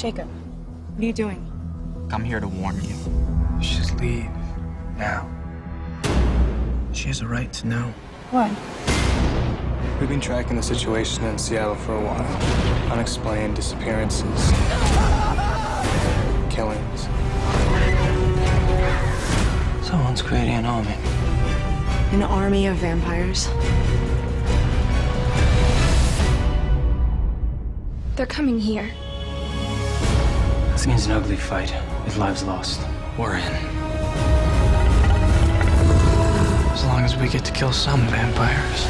Jacob, what are you doing? I'm here to warn you. Just leave. Now. She has a right to know. What? We've been tracking the situation in Seattle for a while. Unexplained disappearances. Killings. Someone's creating an army. An army of vampires? They're coming here. This means an ugly fight with lives lost. We're in. As long as we get to kill some vampires.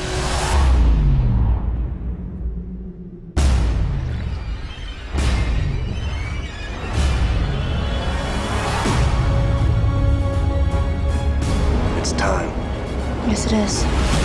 It's time. Yes, it is.